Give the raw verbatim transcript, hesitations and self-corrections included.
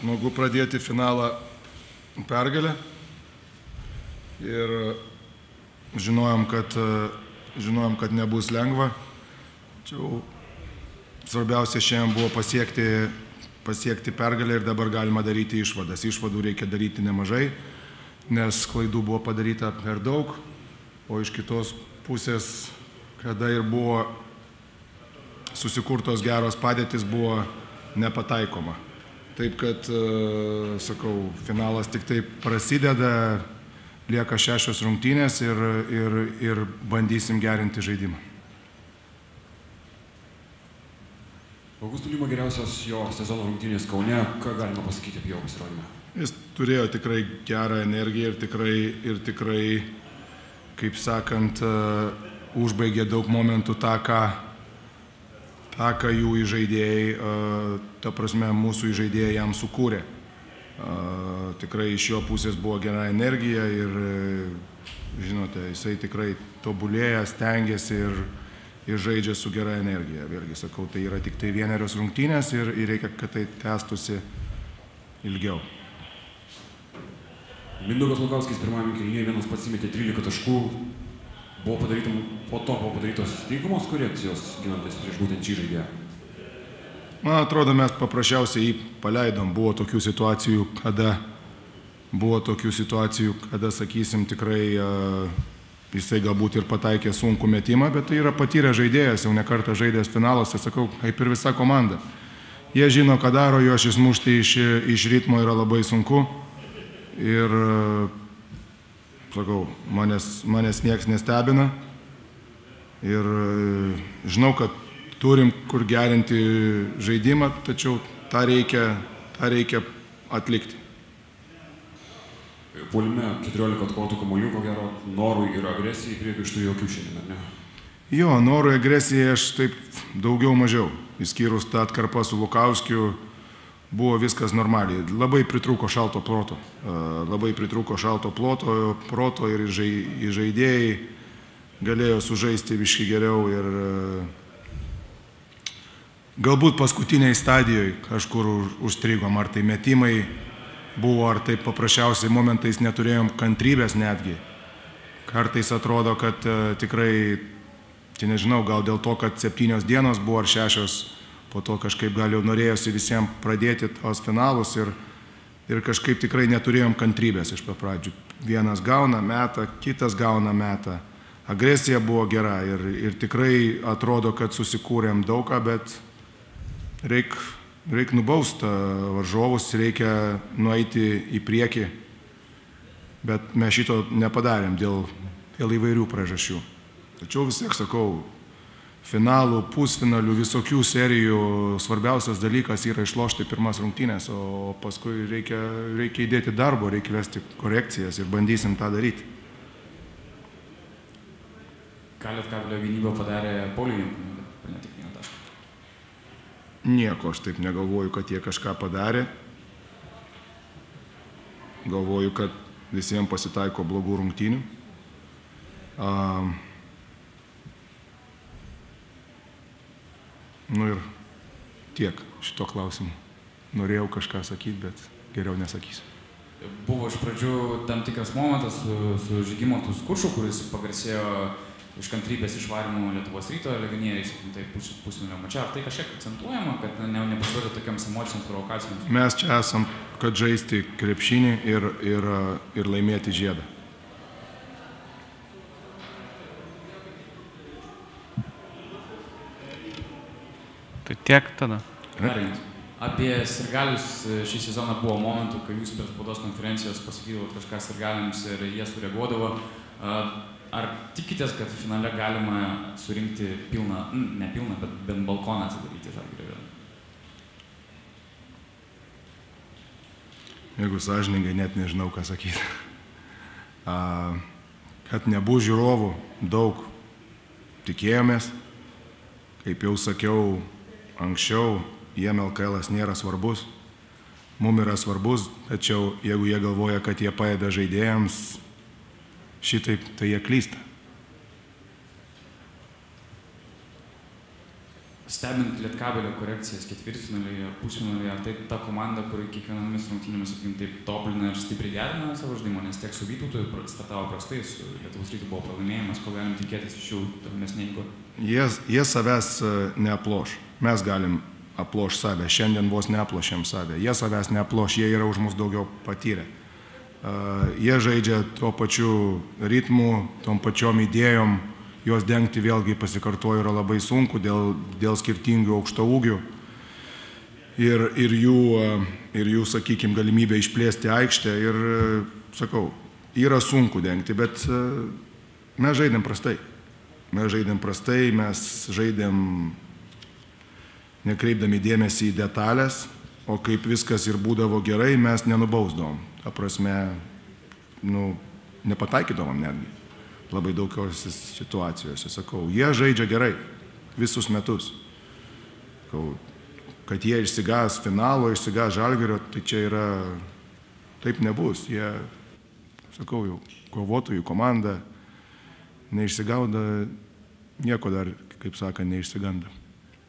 smagu pradėti finalą pergalę. Ir žinojom, kad, žinojom, kad nebus lengva. Tačiau svarbiausia šiandien buvo pasiekti, pasiekti pergalę ir dabar galima daryti išvadas. Išvadų reikia daryti nemažai, nes klaidų buvo padaryta per daug, o iš kitos pusės, kada ir buvo susikurtos geros padėtis, buvo nepataikoma. Taip kad, sakau, finalas tik taip prasideda, lieka šešios rungtynės ir, ir, ir bandysim gerinti žaidimą. Augusto Lima geriausios jo sezono rungtynės Kaune, ką galima pasakyti apie jo pasirodymą? Jis turėjo tikrai gerą energiją ir tikrai, ir tikrai, kaip sakant, užbaigė daug momentų tą, ką, tą, ką jų įžaidėjai, ta prasme, mūsų įžaidėjai jam sukūrė. Tikrai iš jo pusės buvo gera energija ir, žinote, jisai tikrai tobulėja, stengiasi ir, ir žaidžia su gera energija. Vėlgi sakau, tai yra tik tai vienerios rungtynės ir, ir reikia, kad tai tęstųsi ilgiau. Mindaugas Lukauskis pirmajame kėlinyje vienas pats įmetė trylika taškų. Buvo padaryta, po to buvo padarytos tinkamos korekcijos ginantis prieš būtent šį žaidėją. Man atrodo, mes paprasčiausiai jį paleidom. Buvo tokių situacijų, kada, buvo tokių situacijų, kada sakysim, tikrai uh, jisai galbūt ir pataikė sunkų metimą, bet tai yra patyrę žaidėjas, jau ne kartą žaidęs finaluose, sakau, kaip ir visa komanda. Jie žino, ką daro, juos išmušti iš, iš ritmo yra labai sunku. Ir, uh, sakau, manęs, manęs nieks nestebina. Ir uh, žinau, kad turim kur gerinti žaidimą, tačiau tą reikia, tą reikia atlikti. Puolime keturiolika atkovotų kamuolių, ko gero, norui ir agresijai priekaištų jokių šiandien, ar ne? Jo, norui agresijai aš taip daugiau mažiau. Išskyrus tą atkarpą su Lukauskiu, buvo viskas normaliai. Labai pritrūko šalto proto. Labai pritrūko šalto ploto, proto ir žaidėjai galėjo sužaisti biškį geriau ir galbūt paskutiniai stadijoje kažkur užstrigom, ar tai metimai buvo, ar tai paprasčiausiai momentais neturėjom kantrybės netgi. Kartais atrodo, kad uh, tikrai, tai nežinau, gal dėl to, kad septynios dienos buvo ar šešios, po to kažkaip gal jau norėjosi visiems pradėti tos finalus ir, ir kažkaip tikrai neturėjom kantrybės iš pat pradžių. Vienas gauna metą, kitas gauna metą. Agresija buvo gera ir, ir tikrai atrodo, kad susikūrėm daugą, bet Reik, reik nubausti varžovus, reikia nueiti į priekį, bet mes šito nepadarėm dėl, dėl įvairių priežasčių. Tačiau vis tiek sakau, finalų, pusfinalių, visokių serijų svarbiausias dalykas yra išlošti pirmas rungtynės, o paskui reikia, reikia įdėti darbo, reikia vesti korekcijas ir bandysim tą daryti. Ką Lietkabelio gynyba padarė Pauliui Jankūnui, kad pelnė tik vieną tašką? Nieko, aš taip negalvoju, kad jie kažką padarė. Galvoju, kad visiems pasitaiko blogų rungtynių. A, nu ir tiek šito klausimu. Norėjau kažką sakyti, bet geriau nesakysiu. Buvo iš pradžių tam tikras momentas su, su Žygimantu Skuču, kuris pagarsėjo iš kantrybės išvarimo Lietuvos Ryto legionieriais, tai pusfinalio mače. Ar tai kažkiek akcentuojama, kad ne, nepasiduoti tokiams emocijoms, provokacijoms? Mes čia esam, kad žaisti krepšinį ir, ir, ir laimėti žiedą. Tai tiek tada. Gerai. Apie sirgalius šį sezoną buvo momentų, kai jūs per spaudos konferencijos pasakydavot kažką sirgaliams ir jie sureaguodavo. Ar tikitės, kad finale galima surinkti pilną, ne pilną, bet bent balkoną atsidaryti Žalgirio Arenoje? Jeigu sąžiningai, net nežinau, ką sakyti. A, kad nebus žiūrovų, daug tikėjomės. Kaip jau sakiau anksčiau, jiem L K L-as nėra svarbus. Mums yra svarbus, tačiau jeigu jie galvoja, kad jie padeda žaidėjams, šitaip, tai jie klysta. stebint Lietkabelio korekcijas ketvirtfinalyje, pusfinalyje, ar tai ta komanda, kuri kiekvienomis rungtynėmis, sakykim, taip toplina ir stipriai gerina savo žaidimą, nes tiek su Vytautu startavo prastai, su Lietuvos Rytu buvo pralaimėjimas, ko galim tikėtis iš jų tolimesnė eigo? Jie, jie savęs neaploš. Mes galim aploš save. Šiandien vos neaplošėm save. Jie savęs neaploš, jie yra už mus daugiau patyrę. Uh, jie žaidžia tuo pačiu ritmu, tom pačiom idėjom. Jos dengti vėlgi pasikartoju yra labai sunku dėl, dėl skirtingų aukšto ūgių ir, ir, jų, ir jų, sakykime, galimybę išplėsti aikštę. Ir, sakau, yra sunku dengti, bet mes žaidėm prastai. Mes žaidėm prastai, mes žaidėm nekreipdami dėmesį į detalės, o kaip viskas ir būdavo gerai, mes nenubausdavom. Ta prasme, nu, nepataikydavom netgi. Labai daugiausiai situacijose, sakau, jie žaidžia gerai visus metus. Sakau, kad jie išsigąs finalo, išsigąs Žalgirio, tai čia yra, taip nebus. Jie, sakau, jau kovotojų komanda neišsigauda, nieko dar, kaip saka, neišsiganda.